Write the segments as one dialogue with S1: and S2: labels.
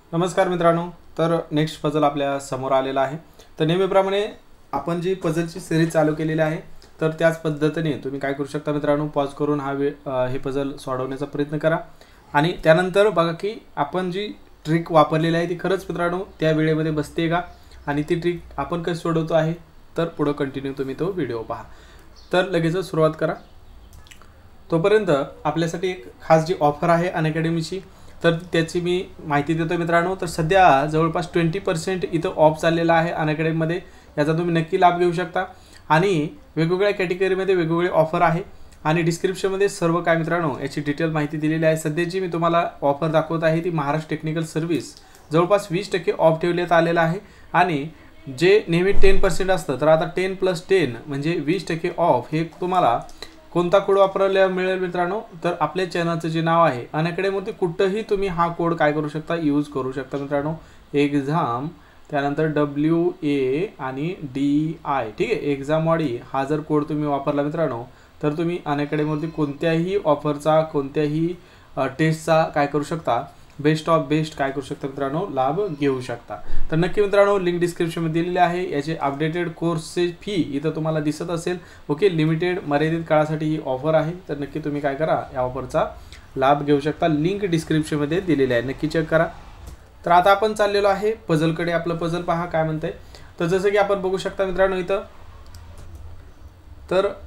S1: नमस्कार मित्रांनो. तर नेक्स्ट पझल आपल्या समोर आलेला आहे. तर नेहमीप्रमाणे आपण जी पझलची सिरीज चालू केलेली आहे तर त्याच पद्धतीने तुम्ही काय करू शकता मित्रांनो, पॉज करून हे पझल सोडवण्याचा प्रयत्न करा आणि त्यानंतर बघा की आपण जी ट्रिक वापरलेली आहे ती खरंच मित्रांनो त्या वेळेमध्ये बसते का आणि ती ट्रिक आपण कशी सोडवतो आहे. तर पुढे कंटिन्यू तुम्ही तो व्हिडिओ पहा. तर लगेच सुरुवात करा. तोपर्यंत आपल्यासाठी एक खास जी ऑफर आहे अनअकॅडमीची तर त्याची मी माहिती देतो मित्रांनो. तर सध्या जवळपास 20% इथं ऑफ चाललेला आहे अनअकॅडमीमध्ये. याचा तुम्ही नक्की लाभ घेऊ शकता आणि वेगवेगळ्या कॅटेगरीमध्ये वेगवेगळे ऑफर आहे आणि डिस्क्रिप्शनमध्ये सर्व काय मित्रांनो याची डिटेल माहिती दिलेली आहे. सध्याची मी तुम्हाला ऑफर दाखवत आहे ती महाराष्ट्र टेक्निकल सर्व्हिस जवळपास 20% ऑफ ठेवण्यात आलेला आहे आणि जे नेहमी 10% असतं तर आता 10+10 म्हणजे 20% ऑफ. हे तुम्हाला कोणता कोड वापरायला मिळेल मित्रांनो, तर आपल्या चॅनलचं जे नाव आहे अनअकॅडमीमध्ये कुठंही तुम्ही हा कोड काय करू शकता, यूज करू शकता मित्रांनो. एक्झाम त्यानंतर WA आणि DI, ठीक आहे, एक्झाम वाडी हा जर कोड तुम्ही वापरला मित्रांनो तर तुम्ही अनअकॅडमीमध्ये कोणत्याही ऑफरचा कोणत्याही टेस्टचा काय करू शकता, बेस्ट ऑफ बेस्ट काय करू शकता मित्रांनो, लाभ घेऊ शकता. तर नक्की मित्रांनो लिंक डिस्क्रिप्शनमध्ये दिलेली आहे. याचे अपडेटेड कोर्सचे फी इथं तुम्हाला दिसत असेल. ओके, लिमिटेड मर्यादित काळासाठी ही ऑफर आहे. तर नक्की तुम्ही काय करा, या ऑफरचा लाभ घेऊ शकता. लिंक डिस्क्रिप्शनमध्ये दिलेली आहे, नक्की चेक करा. तर आता आपण चाललेलो आहे पझलकडे. आपलं पझल पहा काय म्हणतंय. तर जसं की आपण बघू शकता मित्रांनो इथं तर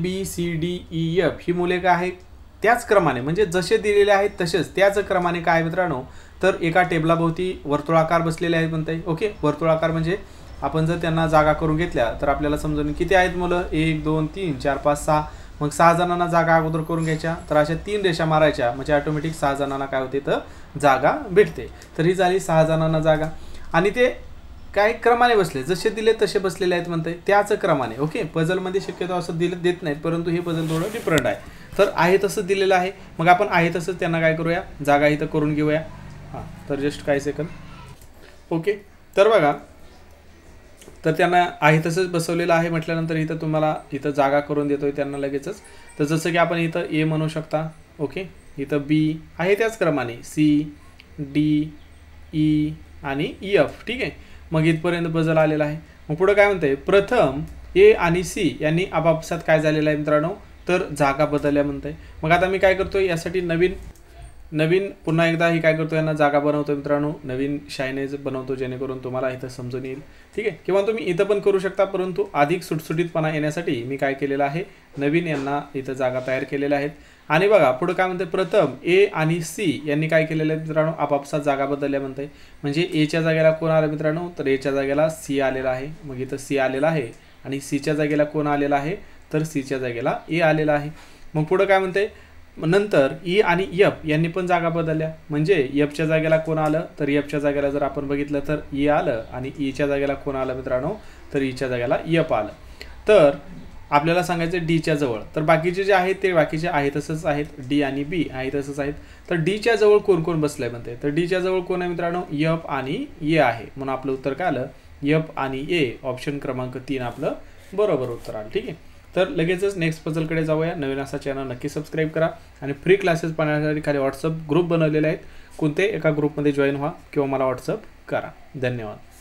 S1: ABCDEF ही मुले काय आहेत त्याच क्रमाने म्हणजे जसे दिलेले आहेत तसेच त्याच क्रमाने काय मित्रांनो तर एका टेबलाभोवती वर्तुळाकार बसलेले आहेत म्हणताय. ओके, वर्तुळाकार म्हणजे आपण जर त्यांना जागा करून घेतल्या तर आपल्याला समजून किती आहेत मुलं, 1 2 3 4 5 6. मग 6 जणांना जागा अगोदर करून घ्यायच्या तर अशा 3 रेषा मारायच्या म्हणजे ऑटोमॅटिक 6 जणांना काय होते तर जागा भेटते. तर ही झाली 6 जणांना जागा आणि ते काय क्रमाने बसले, जसे दिले तसे बसलेले आहेत म्हणते त्याच क्रमाने. ओके, पझलमध्ये शक्यतो असं दिलं देत नाहीत परंतु हे पझल थोडं डिफरंट आहे. तर आहे तसं दिलेलं आहे. मग आपण आहे तसंच त्यांना काय करूया, जागा इथं करून घेऊया. हां, तर जस्ट काय सेकंद. ओके, तर बघा तर त्यांना आहे तसंच बसवलेलं आहे म्हटल्यानंतर इथं तुम्हाला इथं जागा करून देतोय त्यांना लगेचच. तर जसं की आपण इथं A म्हणू शकता. ओके, इथं B आहे त्याच क्रमाने C D E आणि EF, ठीक आहे. मग इथपर्यंत पझल आलेला आहे. मग पुढं काय म्हणतंय, प्रथम A आणि C यांनी आपापसात काय झालेलं आहे मित्रांनो तर जागा बदलल्या म्हणतंय. मग आता मी काय करतोय यासाठी नवीन पुन्हा एकदा ही काय करतो, यांना जागा बनवतो मित्रांनो, नवीन शायनेज बनवतो जेणेकरून तुम्हाला इथं समजून येईल. ठीक आहे, किंवा तुम्ही इथं पण करू शकता परंतु अधिक सुटसुटीतपणा येण्यासाठी मी काय केलेलं आहे, नवीन यांना इथं जागा तयार केलेल्या आहेत. आणि बघा पुढं काय म्हणते, प्रथम A आणि C यांनी काय केलेलं आहे मित्रांनो आपापसात जागा बदलल्या म्हणते. म्हणजे Aच्या जागेला कोण आलं मित्रांनो तर Aच्या जागेला C आलेला आहे. मग इथं C आलेला आहे आणि Cच्या जागेला कोण आलेला आहे तर Cच्या जागेला A आलेला आहे. मग पुढं काय म्हणते, नंतर E आणि F यांनी पण जागा बदलल्या. म्हणजे Fच्या जागेला कोण आलं तर Fच्या जागेला जर आपण बघितलं तर E आलं आणि Eच्या जागेला कोण आलं मित्रांनो तर Eच्या जागेला F आलं. तर आपल्याला सांगायचं Dच्या जवळ, तर बाकीचे जे आहेत ते बाकीचे आहे तसंच आहेत, D आणि B आहे तसंच आहेत. तर Dच्या जवळ कोण कोण बसलंय म्हणते, तर Dच्या जवळ कोण आहे मित्रांनो F आणि A आहे. म्हणून आपलं उत्तर काय आलं, F आणि A, ऑप्शन क्रमांक 3 आपलं बरोबर उत्तर आलं. ठीक आहे, तर लगेचच नेक्स्ट पझलकडे जाऊया. नवीन असा चॅनल नक्की सबस्क्राईब करा आणि फ्री क्लासेस पाहण्यासाठी खाली व्हॉट्सअप ग्रुप बनवलेले आहेत. कोणते एका ग्रुपमध्ये जॉईन व्हा किंवा मला व्हॉट्सअप करा. धन्यवाद.